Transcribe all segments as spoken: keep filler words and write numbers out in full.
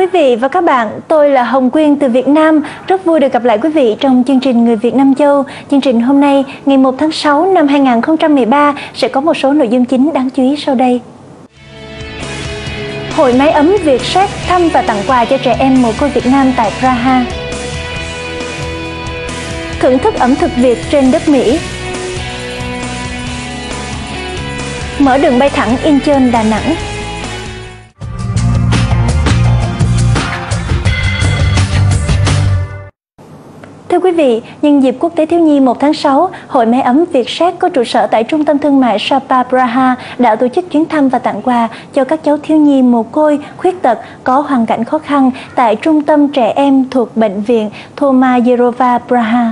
quý vị và các bạn, tôi là Hồng Quyên từ Việt Nam. Rất vui được gặp lại quý vị trong chương trình Người Việt Nam Châu. Chương trình hôm nay, ngày một tháng sáu năm hai nghìn không trăm mười ba, sẽ có một số nội dung chính đáng chú ý sau đây. Hội Mái ấm Việt Séc thăm và tặng quà cho trẻ em mồ côi Việt Nam tại Praha. Thưởng thức ẩm thực Việt trên đất Mỹ. Mở đường bay thẳng Incheon Đà Nẵng. Thưa quý vị, nhân dịp Quốc tế Thiếu nhi một tháng sáu, Hội Mái ấm Việt Séc có trụ sở tại Trung tâm Thương mại Sapa Praha đã tổ chức chuyến thăm và tặng quà cho các cháu thiếu nhi mồ côi, khuyết tật có hoàn cảnh khó khăn tại Trung tâm Trẻ Em thuộc Bệnh viện Thomayerova Praha.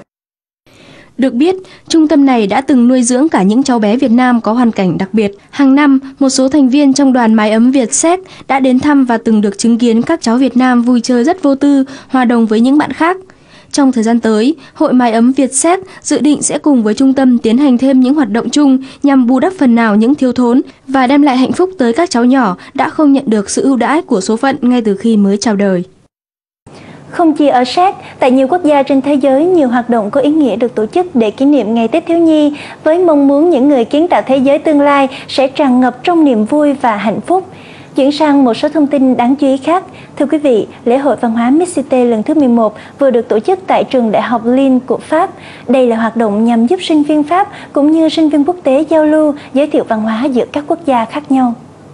Được biết, trung tâm này đã từng nuôi dưỡng cả những cháu bé Việt Nam có hoàn cảnh đặc biệt. Hàng năm, một số thành viên trong đoàn Mái ấm Việt Séc đã đến thăm và từng được chứng kiến các cháu Việt Nam vui chơi rất vô tư, hòa đồng với những bạn khác. Trong thời gian tới, Hội Mái ấm Việt Séc dự định sẽ cùng với trung tâm tiến hành thêm những hoạt động chung nhằm bù đắp phần nào những thiếu thốn và đem lại hạnh phúc tới các cháu nhỏ đã không nhận được sự ưu đãi của số phận ngay từ khi mới chào đời. Không chỉ ở Séc, tại nhiều quốc gia trên thế giới, nhiều hoạt động có ý nghĩa được tổ chức để kỷ niệm Ngày Tết Thiếu nhi với mong muốn những người kiến tạo thế giới tương lai sẽ tràn ngập trong niềm vui và hạnh phúc. Chuyển sang một số thông tin đáng chú ý khác. Thưa quý vị, lễ hội văn hóa Mixité lần thứ mười một vừa được tổ chức tại trường Đại học Lille của Pháp. Đây là hoạt động nhằm giúp sinh viên Pháp cũng như sinh viên quốc tế giao lưu, giới thiệu văn hóa giữa các quốc gia khác nhau.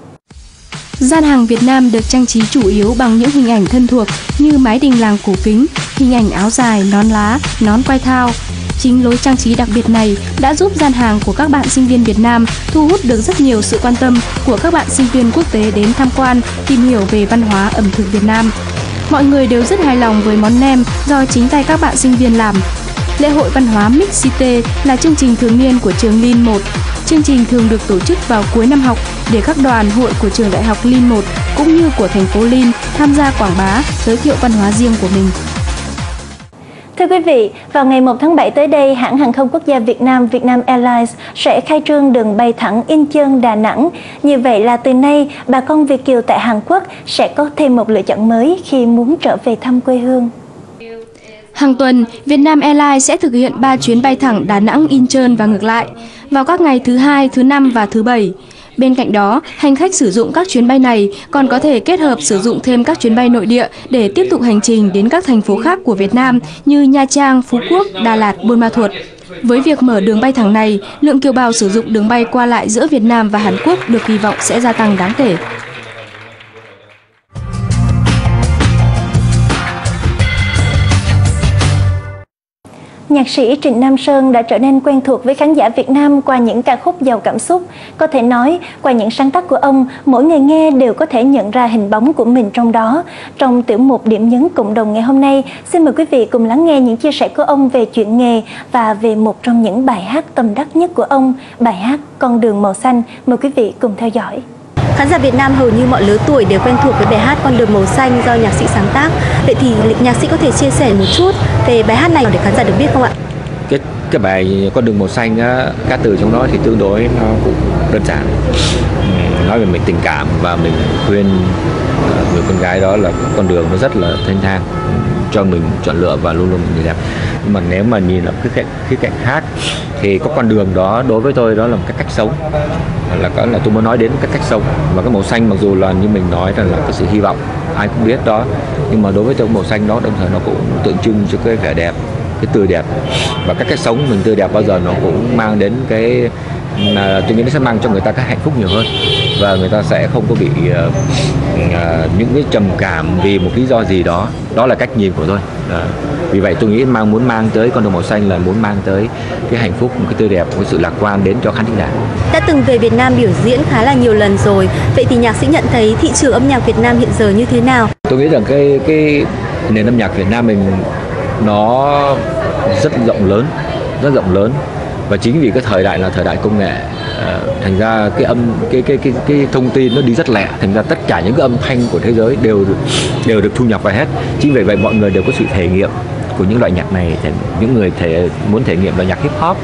Gian hàng Việt Nam được trang trí chủ yếu bằng những hình ảnh thân thuộc như mái đình làng cổ kính, hình ảnh áo dài, nón lá, nón quai thao. Chính lối trang trí đặc biệt này đã giúp gian hàng của các bạn sinh viên Việt Nam thu hút được rất nhiều sự quan tâm của các bạn sinh viên quốc tế đến tham quan, tìm hiểu về văn hóa ẩm thực Việt Nam. Mọi người đều rất hài lòng với món nem do chính tay các bạn sinh viên làm. Lễ hội văn hóa Mixité là chương trình thường niên của trường Lille một. Chương trình thường được tổ chức vào cuối năm học để các đoàn hội của trường Đại học Lille một cũng như của thành phố Lille tham gia quảng bá, giới thiệu văn hóa riêng của mình. Thưa quý vị, vào ngày một tháng bảy tới đây, hãng hàng không quốc gia Việt Nam Vietnam Airlines sẽ khai trương đường bay thẳng Incheon Đà Nẵng. Như vậy là từ nay, bà con Việt kiều tại Hàn Quốc sẽ có thêm một lựa chọn mới khi muốn trở về thăm quê hương. Hàng tuần, Vietnam Airlines sẽ thực hiện ba chuyến bay thẳng Đà Nẵng Incheon và ngược lại vào các ngày thứ hai, thứ năm và thứ bảy. Bên cạnh đó, hành khách sử dụng các chuyến bay này còn có thể kết hợp sử dụng thêm các chuyến bay nội địa để tiếp tục hành trình đến các thành phố khác của Việt Nam như Nha Trang, Phú Quốc, Đà Lạt, Buôn Ma Thuột. Với việc mở đường bay thẳng này, lượng kiều bào sử dụng đường bay qua lại giữa Việt Nam và Hàn Quốc được kỳ vọng sẽ gia tăng đáng kể. Nhạc sĩ Trịnh Nam Sơn đã trở nên quen thuộc với khán giả Việt Nam qua những ca khúc giàu cảm xúc. Có thể nói, qua những sáng tác của ông, mỗi người nghe đều có thể nhận ra hình bóng của mình trong đó. Trong tiểu mục Điểm nhấn cộng đồng ngày hôm nay, xin mời quý vị cùng lắng nghe những chia sẻ của ông về chuyện nghề và về một trong những bài hát tâm đắc nhất của ông, bài hát Con đường màu xanh. Mời quý vị cùng theo dõi. Khán giả Việt Nam hầu như mọi lứa tuổi đều quen thuộc với bài hát Con đường màu xanh do nhạc sĩ sáng tác. Vậy thì nhạc sĩ có thể chia sẻ một chút về bài hát này để khán giả được biết không ạ? Cái cái bài Con đường màu xanh á, các từ trong đó thì tương đối nó cũng đơn giản. Nói về mình tình cảm và mình khuyên người con gái đó là con đường nó rất là thanh thang cho mình chọn lựa và luôn luôn mình đẹp. Nhưng mà nếu mà nhìn ở cái cạnh, cái cạnh khác thì có con đường đó đối với tôi đó là một cái cách sống, là có là tôi muốn nói đến cái cách sống. Và cái màu xanh mặc dù là như mình nói rằng là cái sự hy vọng ai cũng biết đó, nhưng mà đối với tôi màu xanh đó đồng thời nó cũng tượng trưng cho cái vẻ đẹp, cái tươi đẹp, và các cách sống mình tươi đẹp bao giờ nó cũng mang đến cái à, tôi nghĩ nó sẽ mang cho người ta cái hạnh phúc nhiều hơn, và người ta sẽ không có bị uh, uh, những cái trầm cảm vì một lý do gì đó. Đó là cách nhìn của tôi. À, vì vậy tôi nghĩ mang muốn mang tới con đường màu xanh là muốn mang tới cái hạnh phúc, một cái tươi đẹp, một cái sự lạc quan đến cho khán thính giả. Đã từng về Việt Nam biểu diễn khá là nhiều lần rồi. Vậy thì nhạc sĩ nhận thấy thị trường âm nhạc Việt Nam hiện giờ như thế nào? Tôi nghĩ rằng cái cái nền âm nhạc Việt Nam mình nó rất rộng lớn, rất rộng lớn. Và chính vì cái thời đại là thời đại công nghệ, uh, thành ra cái âm cái cái cái cái thông tin nó đi rất lẹ, thành ra tất cả những cái âm thanh của thế giới đều đều được thu nhập vào hết. Chính vì vậy mọi người đều có sự thể nghiệm của những loại nhạc này. Những người thể muốn thể nghiệm loại nhạc hip hop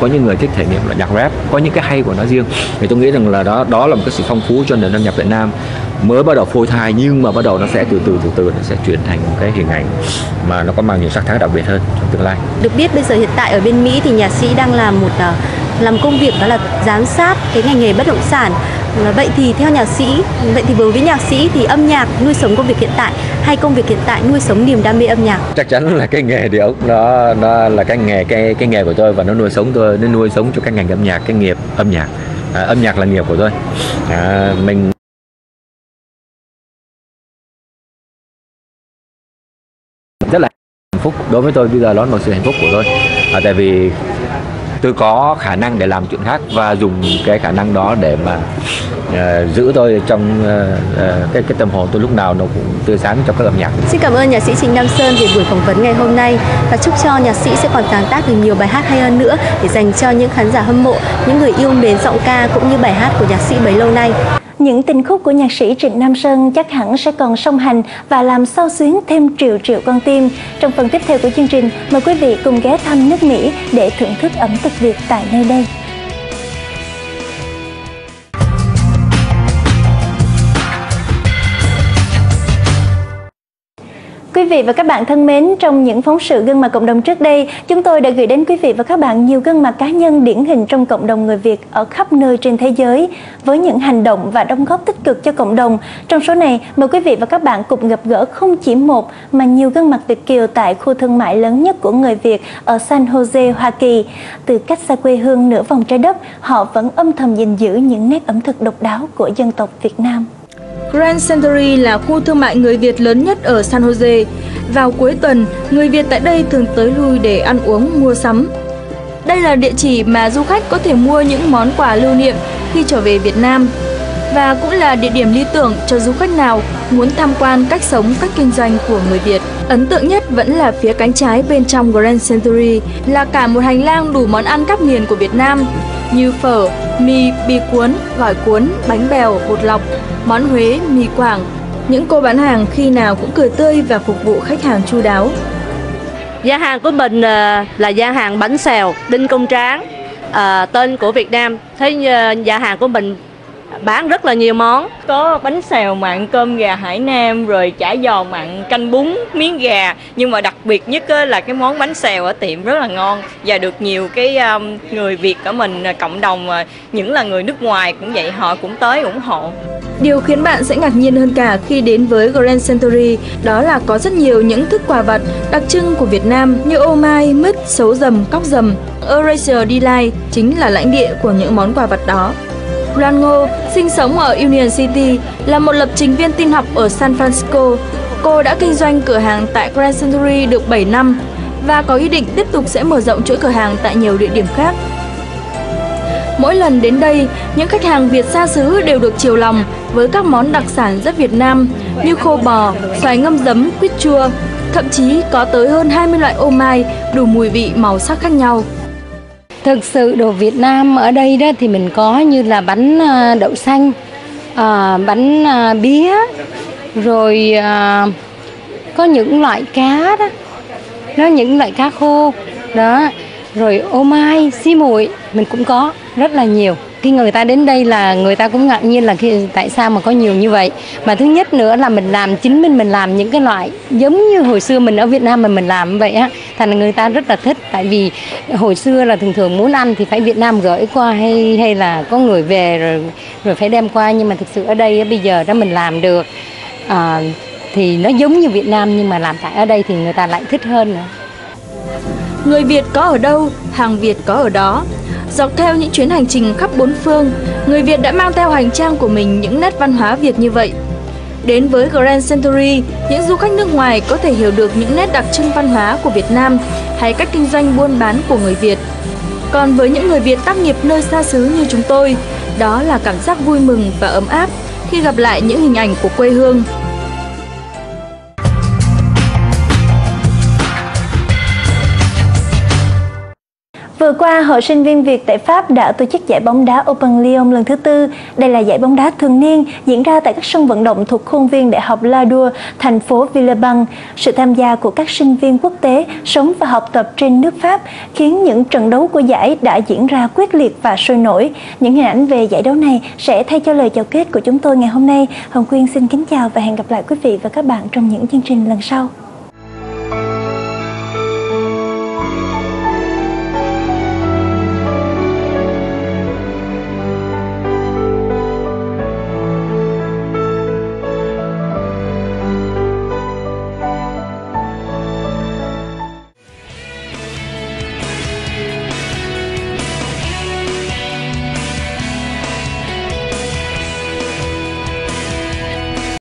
có những người thích thể nghiệm là nhạc rap, có những cái hay của nó riêng. Thì tôi nghĩ rằng là đó đó là một cái sự phong phú cho nền âm nhạc Việt Nam mới bắt đầu phôi thai, nhưng mà bắt đầu nó sẽ từ từ từ từ nó sẽ chuyển thành một cái hình ảnh mà nó có mang nhiều sắc thái đặc biệt hơn trong tương lai. Được biết bây giờ hiện tại ở bên Mỹ thì nhạc sĩ đang làm một làm công việc đó là giám sát cái ngành nghề bất động sản. Vậy thì theo nhạc sĩ, vậy thì đối với nhạc sĩ thì âm nhạc nuôi sống công việc hiện tại hay công việc hiện tại nuôi sống niềm đam mê âm nhạc? Chắc chắn là cái nghề thì ốc nó nó là cái nghề cái cái nghề của tôi và nó nuôi sống tôi, nó nuôi sống cho cái ngành âm nhạc, cái nghiệp âm nhạc. À, âm nhạc là nghiệp của tôi. À, mình rất là hạnh phúc, đối với tôi bây giờ đó là một sự hạnh phúc của tôi. À, tại vì tôi có khả năng để làm chuyện khác và dùng cái khả năng đó để mà uh, giữ tôi trong uh, uh, cái cái tâm hồn tôi lúc nào nó cũng tươi sáng trong các âm nhạc. Xin cảm ơn nhạc sĩ Trịnh Nam Sơn về buổi phỏng vấn ngày hôm nay và chúc cho nhạc sĩ sẽ còn sáng tác được nhiều bài hát hay hơn nữa để dành cho những khán giả hâm mộ, những người yêu mến giọng ca cũng như bài hát của nhạc sĩ bấy lâu nay. Những tình khúc của nhạc sĩ Trịnh Nam Sơn chắc hẳn sẽ còn song hành và làm xao xuyến thêm triệu triệu con tim. Trong phần tiếp theo của chương trình, mời quý vị cùng ghé thăm nước Mỹ để thưởng thức ẩm thực Việt tại nơi đây. Quý vị và các bạn thân mến, trong những phóng sự gương mặt cộng đồng trước đây, chúng tôi đã gửi đến quý vị và các bạn nhiều gương mặt cá nhân điển hình trong cộng đồng người Việt ở khắp nơi trên thế giới, với những hành động và đóng góp tích cực cho cộng đồng. Trong số này, mời quý vị và các bạn cùng gặp gỡ không chỉ một mà nhiều gương mặt Việt kiều tại khu thương mại lớn nhất của người Việt ở San Jose, Hoa Kỳ. Từ cách xa quê hương nửa vòng trái đất, họ vẫn âm thầm gìn giữ những nét ẩm thực độc đáo của dân tộc Việt Nam. Grand Century là khu thương mại người Việt lớn nhất ở San Jose. Vào cuối tuần, người Việt tại đây thường tới lui để ăn uống, mua sắm. Đây là địa chỉ mà du khách có thể mua những món quà lưu niệm khi trở về Việt Nam. Và cũng là địa điểm lý tưởng cho du khách nào muốn tham quan cách sống, cách kinh doanh của người Việt. Ấn tượng nhất vẫn là phía cánh trái bên trong Grand Century là cả một hành lang đủ món ăn các miền của Việt Nam như phở, mì, bì cuốn, gỏi cuốn, bánh bèo, bột lọc, món Huế, mì Quảng. Những cô bán hàng khi nào cũng cười tươi và phục vụ khách hàng chu đáo. Gian hàng của mình là gian hàng bánh xèo Đinh Công Tráng, à, tên của Việt Nam. Thế gian hàng của mình bán rất là nhiều món. Có bánh xèo mặn, cơm gà Hải Nam, rồi chả giò mặn, canh bún, miếng gà. Nhưng mà đặc biệt nhất là cái món bánh xèo ở tiệm rất là ngon và được nhiều cái um, người Việt ở mình, cộng đồng, những là người nước ngoài cũng vậy, họ cũng tới ủng hộ. Điều khiến bạn sẽ ngạc nhiên hơn cả khi đến với Grand Century đó là có rất nhiều những thức quà vặt đặc trưng của Việt Nam như ô mai, mứt, sấu dầm, cóc dầm. Eraser Delight chính là lãnh địa của những món quà vặt đó. Loan Ngô, sinh sống ở Union City, là một lập trình viên tin học ở San Francisco. Cô đã kinh doanh cửa hàng tại Grand Century được bảy năm và có ý định tiếp tục sẽ mở rộng chuỗi cửa hàng tại nhiều địa điểm khác. Mỗi lần đến đây, những khách hàng Việt xa xứ đều được chiều lòng với các món đặc sản rất Việt Nam như khô bò, xoài ngâm giấm, quýt chua. Thậm chí có tới hơn hai mươi loại ô mai đủ mùi vị, màu sắc khác nhau. Thực sự đồ Việt Nam ở đây đó thì mình có như là bánh đậu xanh, à, bánh à, bía, rồi à, có những loại cá đó, nó những loại cá khô đó, rồi ô mai, xí muội mình cũng có rất là nhiều. Khi người ta đến đây là người ta cũng ngạc nhiên là khi, tại sao mà có nhiều như vậy. Mà thứ nhất nữa là mình làm chính mình mình làm những cái loại giống như hồi xưa mình ở Việt Nam mà mình làm vậy á, thành là người ta rất là thích. Tại vì hồi xưa là thường thường muốn ăn thì phải Việt Nam gửi qua hay hay là có người về rồi rồi phải đem qua, nhưng mà thực sự ở đây bây giờ đó mình làm được à, thì nó giống như Việt Nam nhưng mà làm tại ở đây thì người ta lại thích hơn nữa. Người Việt có ở đâu, hàng Việt có ở đó. Dọc theo những chuyến hành trình khắp bốn phương, người Việt đã mang theo hành trang của mình những nét văn hóa Việt như vậy. Đến với Grand Century, những du khách nước ngoài có thể hiểu được những nét đặc trưng văn hóa của Việt Nam hay cách kinh doanh buôn bán của người Việt. Còn với những người Việt tác nghiệp nơi xa xứ như chúng tôi, đó là cảm giác vui mừng và ấm áp khi gặp lại những hình ảnh của quê hương. Vừa qua, Hội Sinh viên Việt tại Pháp đã tổ chức giải bóng đá Open Lyon lần thứ tư. Đây là giải bóng đá thường niên diễn ra tại các sân vận động thuộc khuôn viên Đại học La Đua, thành phố Villeurbanne. Sự tham gia của các sinh viên quốc tế sống và học tập trên nước Pháp khiến những trận đấu của giải đã diễn ra quyết liệt và sôi nổi. Những hình ảnh về giải đấu này sẽ thay cho lời chào kết của chúng tôi ngày hôm nay. Hồng Quyên xin kính chào và hẹn gặp lại quý vị và các bạn trong những chương trình lần sau.